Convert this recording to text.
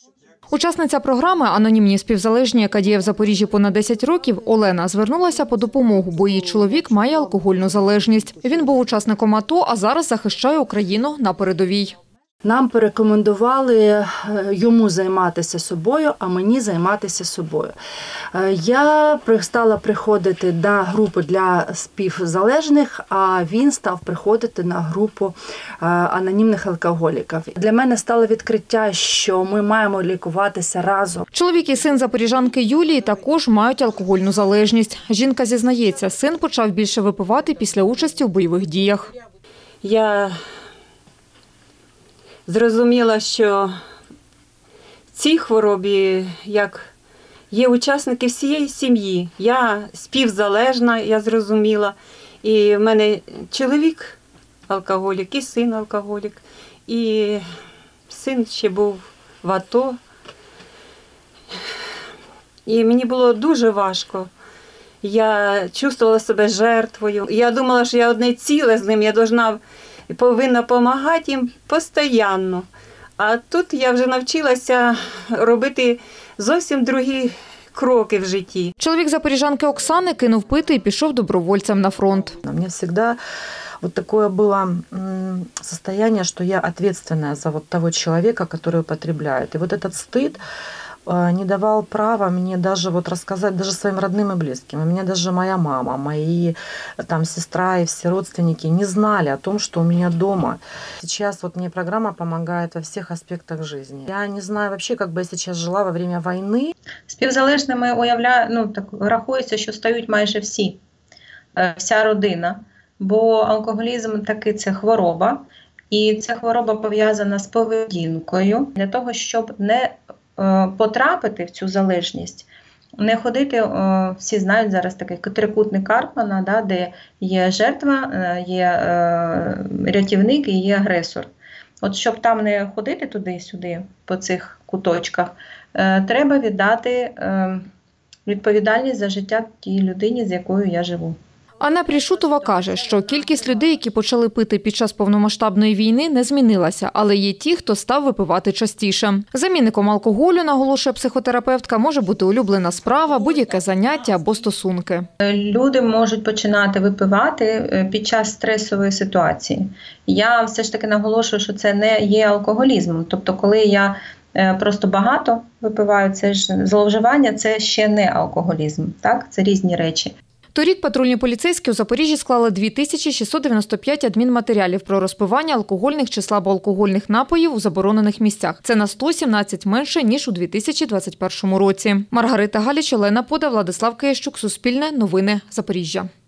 Учасниця програми «Анонімні співзалежні», яка діє в Запоріжжі понад 10 років, Олена, звернулася по допомогу, бо її чоловік має алкогольну залежність. Він був учасником АТО, а зараз захищає Україну на передовій. Нам порекомендували йому займатися собою, а мені займатися собою. Я стала приходити на групу для співзалежних, а він став приходити на групу анонімних алкоголіків. Для мене стало відкриття, що ми маємо лікуватися разом. Чоловік і син запоріжанки Юлії також мають алкогольну залежність. Жінка зізнається, син почав більше випивати після участі у бойових діях. Я зрозуміла, що в цій хворобі, як є учасники всієї сім'ї, я співзалежна, я зрозуміла. І в мене чоловік алкоголік, і син алкоголік, і син ще був в АТО. І мені було дуже важко. Я чувствувала себе жертвою. Я думала, що я одне ціле з ним, я повинна допомагати їм постійно. А тут я вже навчилася робити зовсім другі кроки в житті. Чоловік запоріжанки Оксани кинув пити і пішов добровольцем на фронт. У меня всегда вот такое было состояние, что я ответственная за вот того человека, который употребляет. И вот этот стыд не давал права мне даже вот рассказать даже своим родным и близким. У меня даже моя мама, мои там сестра и все родственники не знали о том, что у меня дома. Сейчас вот мне программа помогает во всех аспектах жизни. Я не знаю вообще, как бы я сейчас жила во время войны. Співзалежними рахується, що стають майже всі, вся родина. Бо алкоголізм таки це хвороба. І ця хвороба пов'язана з поведінкою. Для того, щоб не потрапити в цю залежність, не ходити, всі знають зараз такий трикутник Карпмана, де є жертва, є рятівник і є агресор. От щоб там не ходити туди-сюди, по цих куточках, треба віддати відповідальність за життя тій людині, з якою я живу. Анна Прішутова каже, що кількість людей, які почали пити під час повномасштабної війни, не змінилася, але є ті, хто став випивати частіше. Замінником алкоголю, наголошує психотерапевтка, може бути улюблена справа, будь-яке заняття або стосунки. Люди можуть починати випивати під час стресової ситуації. Я все ж таки наголошую, що це не є алкоголізмом. Тобто, коли я просто багато випиваю, це ж зловживання, це ще не алкоголізм. Так? Це різні речі. Торік патрульні поліцейські у Запоріжжі склали 2695 адмінматеріалів про розпивання алкогольних чи слабоалкогольних напоїв у заборонених місцях. Це на 117 менше, ніж у 2021 році. Маргарита Галіч, Олена Пода, Владислав Киящук, Суспільне, Новини, Запоріжжя.